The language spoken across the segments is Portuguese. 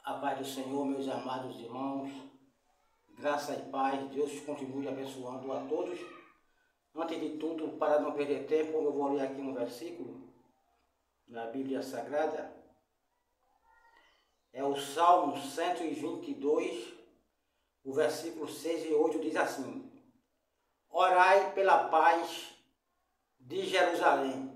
A paz do Senhor, meus amados irmãos, graça e paz, Deus continue abençoando a todos. Antes de tudo, para não perder tempo, eu vou ler aqui um versículo na Bíblia Sagrada. É o Salmo 122, o versículo 6 e 8 diz assim: Orai pela paz de Jerusalém.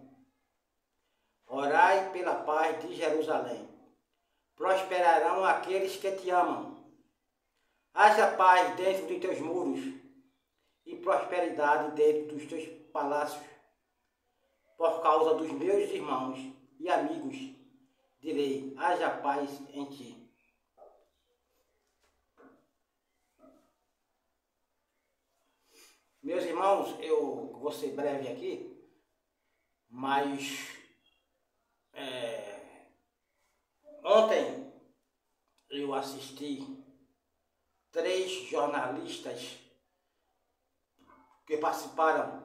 Orai pela paz de Jerusalém. Prosperarão aqueles que te amam. Haja paz dentro de teus muros e prosperidade dentro dos teus palácios. Por causa dos meus irmãos e amigos, direi, haja paz em ti. Meus irmãos, eu vou ser breve aqui, mas ontem eu assisti 3 jornalistas que participaram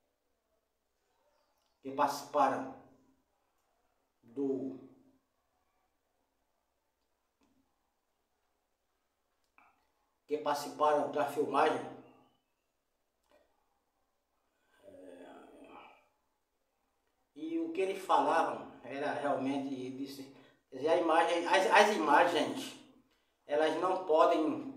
da filmagem. E o que eles falavam era realmente as imagens, elas não podem,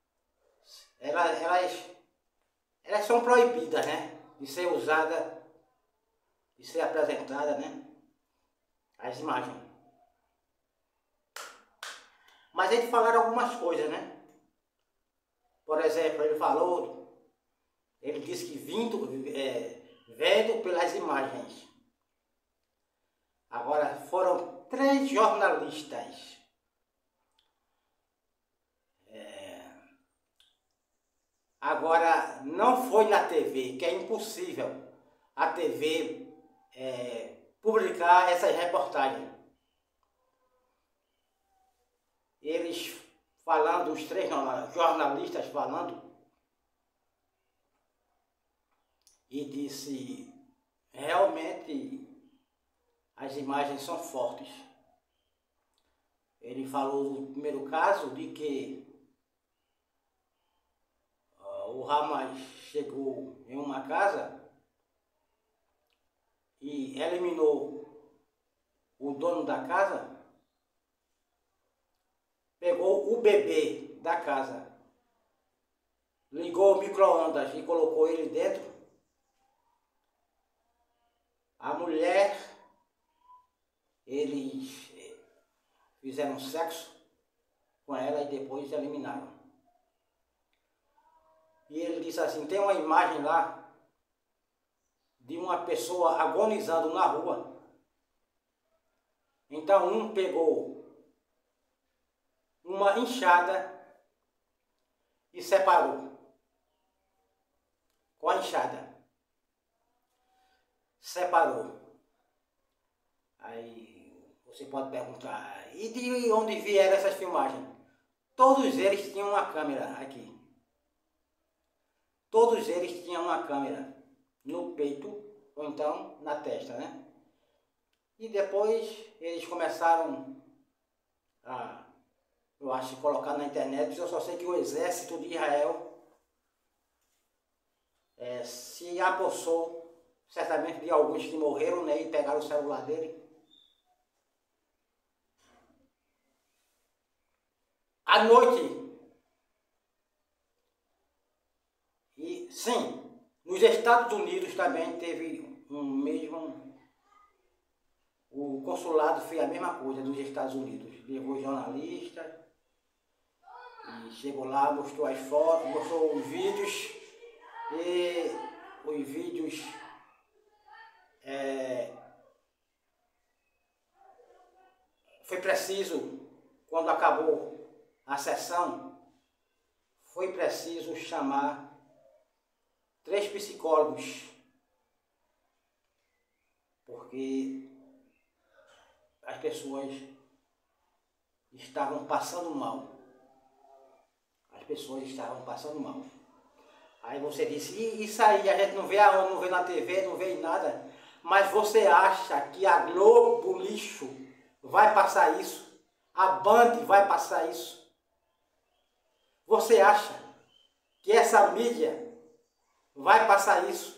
elas são proibidas, né, de ser usada, de ser apresentada, né, as imagens. Mas eles falaram algumas coisas, né? Por exemplo, ele disse que vendo pelas imagens. Agora, foram 3 jornalistas. Agora, não foi na TV, que é impossível a TV publicar essas reportagens. Eles falando, os 3 jornalistas falando, e disse, realmente as imagens são fortes. Ele falou no primeiro caso de que o Hamas chegou em uma casa e eliminou o dono da casa, pegou o bebê da casa, ligou o micro-ondas e colocou ele dentro. A mulher, eles fizeram sexo com ela e depois eliminaram. E ele disse assim, tem uma imagem lá de uma pessoa agonizando na rua. Então um pegou uma enxada e separou com a enxada. Separou. Aí você pode perguntar, e de onde vieram essas filmagens? Todos eles tinham uma câmera aqui. Todos eles tinham uma câmera no peito, ou então na testa, né? E depois eles começaram a, eu acho, colocar na internet. Eu só sei que o exército de Israel se apossou certamente de alguns que morreram, né, e pegaram o celular dele. À noite, e sim, nos Estados Unidos também teve o consulado fez a mesma coisa dos Estados Unidos, levou jornalista e chegou lá, mostrou as fotos, mostrou os vídeos, e os vídeos foi preciso, quando acabou a sessão, foi preciso chamar 3 psicólogos, porque as pessoas estavam passando mal. As pessoas estavam passando mal. Aí você disse, isso aí a gente não vê aonde, não vê na TV, não vê em nada. Mas você acha que a Globo lixo vai passar isso? a Band vai passar isso? Você acha que essa mídia vai passar isso?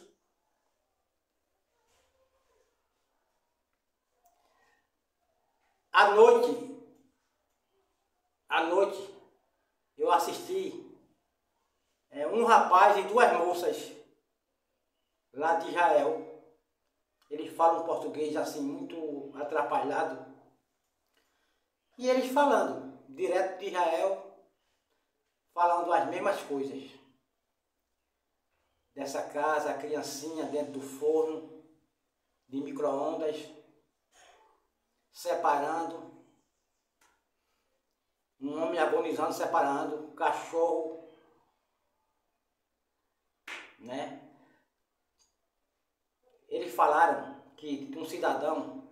À noite, eu assisti um rapaz e duas moças lá de Israel. Eles falam português assim muito atrapalhado. E eles falando, direto de Israel, falando as mesmas coisas. Dessa casa, a criancinha dentro do forno, de micro-ondas, separando. Um homem agonizando, separando, um cachorro, né? Eles falaram que um cidadão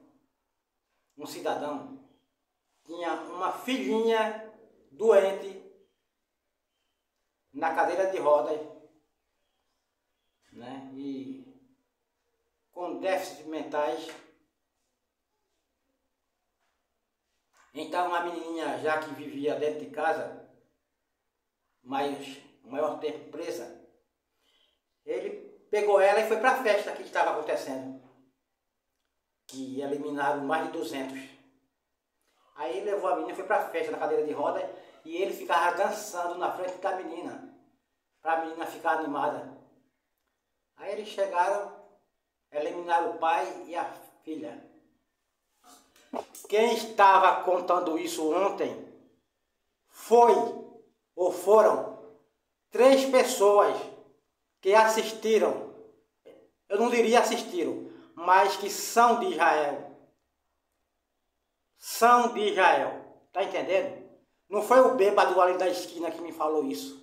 tinha uma filhinha doente na cadeira de rodas, né? E com déficits mentais. Então a menininha, já que vivia dentro de casa, mas o maior tempo presa, ele pegou ela e foi para a festa que estava acontecendo, que eliminaram mais de 200. Aí ele levou a menina e foi para a festa na cadeira de roda e ele ficava dançando na frente da menina, para a menina ficar animada. Aí eles chegaram, eliminaram o pai e a filha. Quem estava contando isso ontem foram 3 pessoas que assistiram, eu não diria assistiram, mas que são de Israel. São de Israel, tá entendendo? Não foi o bêbado ali da esquina que me falou isso.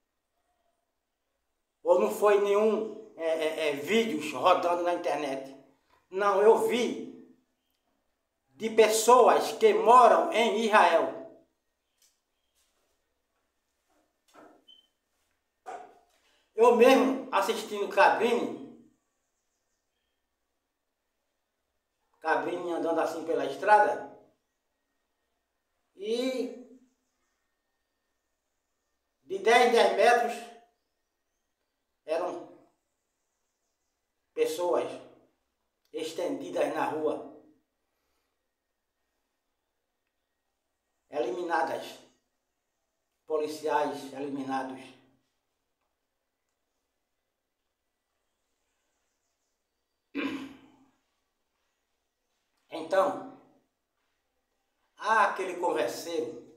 Ou não foi nenhum vídeos rodando na internet. Não, eu vi de pessoas que moram em Israel. Eu mesmo assistindo Cabrini andando assim pela estrada, e de 10 em 10 metros eram pessoas estendidas na rua, eliminadas, policiais eliminados. Então, há aquele converseiro,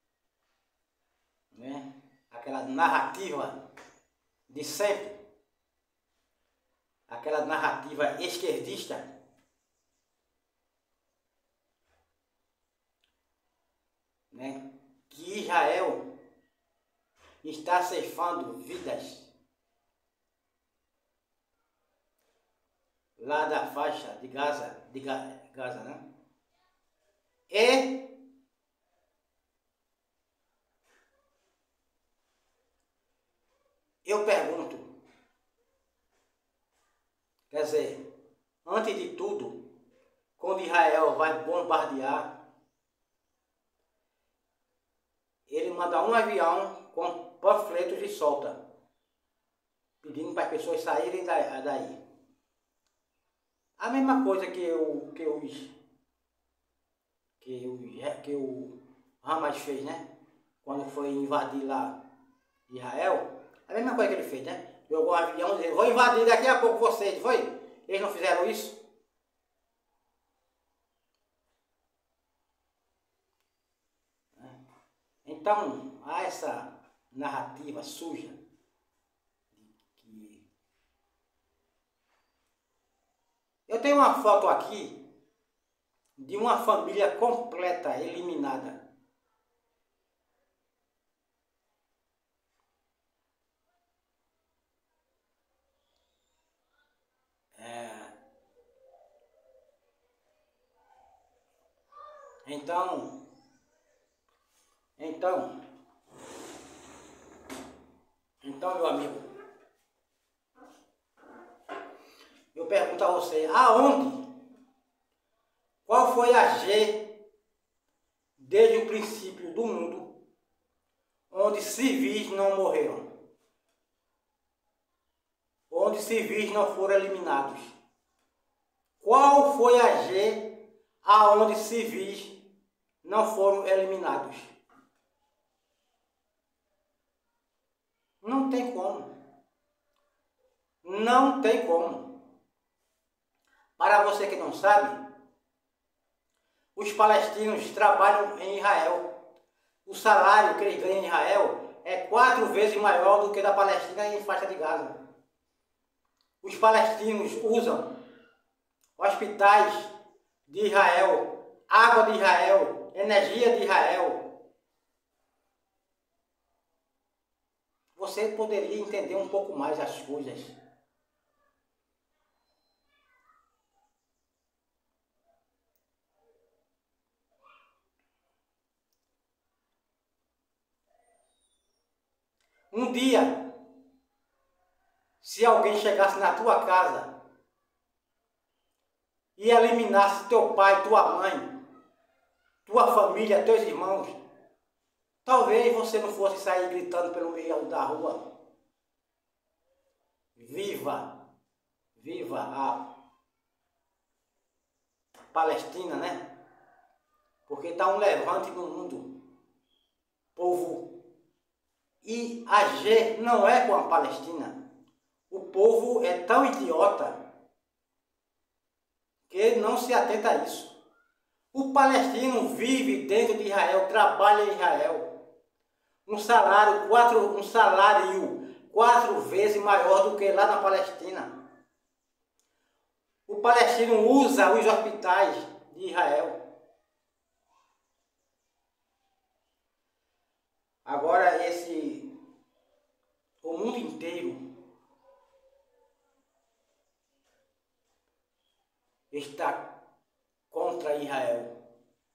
né? Aquela narrativa de sempre, aquela narrativa esquerdista, né? Que Israel está ceifando vidas lá da faixa de Gaza, né? E eu pergunto, quer dizer, antes de tudo, quando Israel vai bombardear, ele manda um avião com panfletos e solta, pedindo para as pessoas saírem daí. A mesma coisa que o Hamas fez, né? Quando foi invadir lá Israel, a mesma coisa que ele fez, né? Jogou um avião e disse, vou invadir daqui a pouco vocês, foi? Eles não fizeram isso? Então, há essa narrativa suja que... Eu tenho uma foto aqui de uma família completa eliminada. Então, meu amigo, eu pergunto a você, aonde? Qual foi a G desde o princípio do mundo, onde civis não morreram, onde civis não foram eliminados. Qual foi a G aonde civis não foram eliminados? Não tem como. Não tem como. Para você que não sabe, os palestinos trabalham em Israel. O salário que eles ganham em Israel é 4 vezes maior do que da Palestina em faixa de Gaza. Os palestinos usam hospitais de Israel, água de Israel, energia de Israel. Você poderia entender um pouco mais as coisas. Um dia, se alguém chegasse na tua casa e eliminasse teu pai, tua mãe, tua família, teus irmãos, talvez você não fosse sair gritando pelo meio da rua. Viva! Viva a Palestina, né? Porque está um levante no mundo. Povo. E a G não é com a Palestina. O povo é tão idiota que não se atenta a isso. O palestino vive dentro de Israel, trabalha em Israel. Um salário 4 vezes maior do que lá na Palestina. O palestino usa os hospitais de Israel. Agora o mundo inteiro está contra Israel.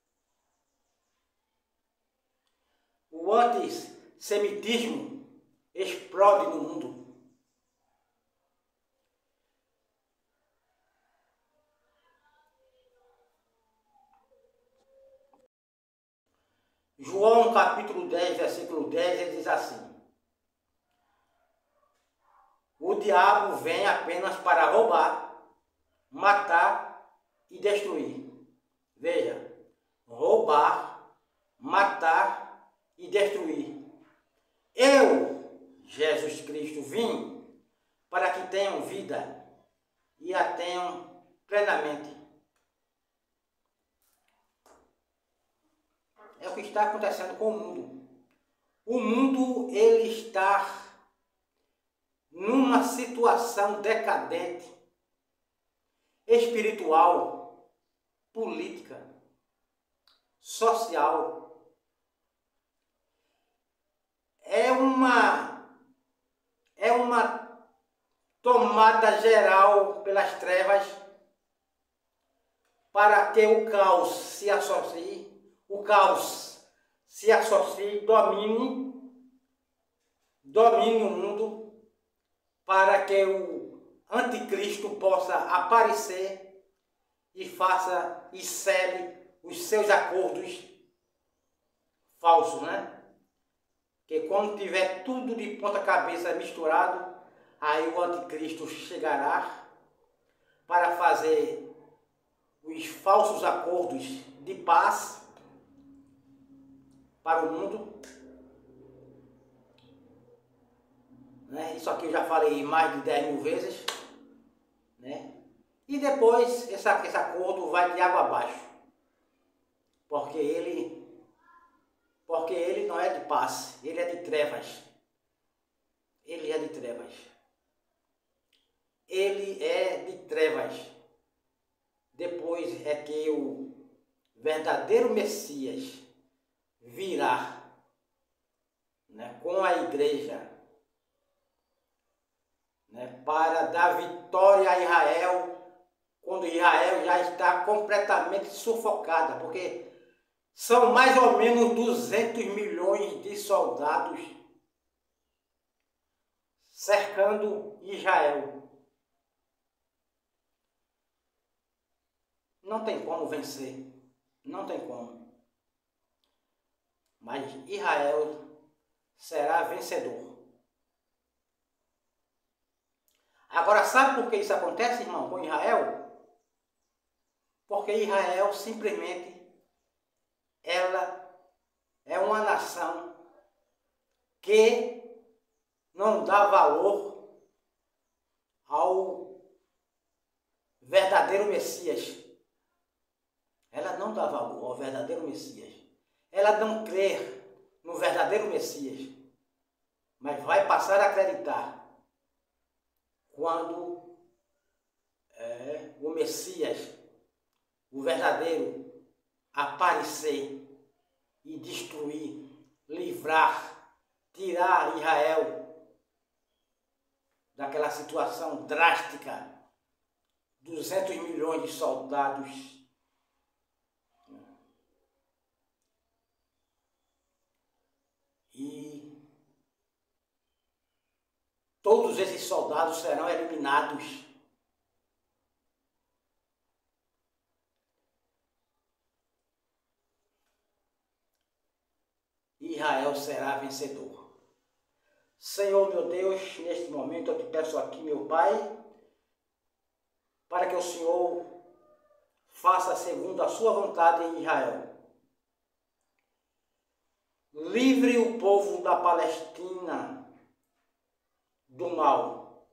O antissemitismo explode no mundo. João capítulo 10, versículo 10, ele diz assim: o diabo vem apenas para roubar, matar e destruir. Veja, roubar, matar e destruir. Eu, Jesus Cristo, vim para que tenham vida e a tenham plenamente. É o que está acontecendo com o mundo. O mundo, ele está numa situação decadente, espiritual, política, social. É uma tomada geral pelas trevas para que o caos se associe, domine o mundo, para que o anticristo possa aparecer e faça e cele os seus acordos falsos, né? Que quando tiver tudo de ponta cabeça misturado, aí o anticristo chegará para fazer os falsos acordos de paz para o mundo. Né? Isso aqui eu já falei mais de 10.000 vezes. Né? E depois esse acordo vai de água abaixo. Porque ele não é de paz, ele é de trevas. Ele é de trevas. Ele é de trevas. Depois é que o verdadeiro Messias virá, né, com a igreja, né, para dar vitória a Israel, quando Israel já está completamente sufocada, porque são mais ou menos 200 milhões de soldados cercando Israel. Não tem como vencer, não tem como. mas Israel será vencedor. Agora, sabe por que isso acontece, irmão, com Israel? Porque Israel simplesmente, ela é uma nação que não dá valor ao verdadeiro Messias. Ela não dá valor ao verdadeiro Messias. Ela não crê no verdadeiro Messias, mas vai passar a acreditar quando o Messias, o verdadeiro, aparecer e destruir, livrar, tirar Israel daquela situação drástica, 200 milhões de soldados. E todos esses soldados serão eliminados. Israel será vencedor. Senhor, meu Deus, neste momento eu te peço aqui, meu Pai, para que o Senhor faça segundo a sua vontade em Israel. Livre o povo da Palestina do mal.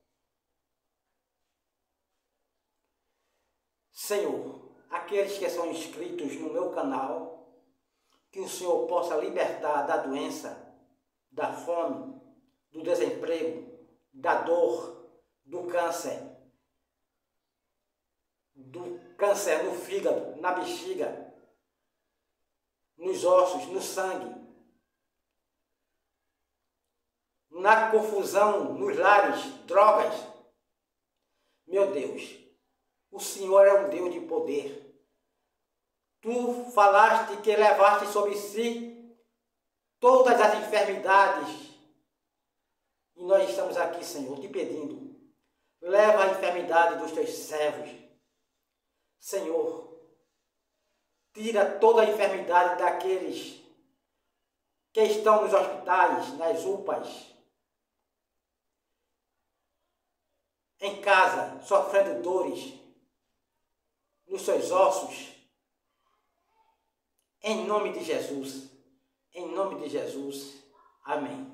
Senhor, aqueles que são inscritos no meu canal, que o Senhor possa libertar da doença, da fome, do desemprego, da dor, do câncer no fígado, na bexiga, nos ossos, no sangue, na confusão, nos lares, drogas. Meu Deus, o Senhor é um Deus de poder. Tu falaste que levaste sobre si todas as enfermidades. E nós estamos aqui, Senhor, te pedindo. Leva a enfermidade dos teus servos. Senhor, tira toda a enfermidade daqueles que estão nos hospitais, nas UPAs, em casa, sofrendo dores nos seus ossos. Em nome de Jesus. Em nome de Jesus. Amém.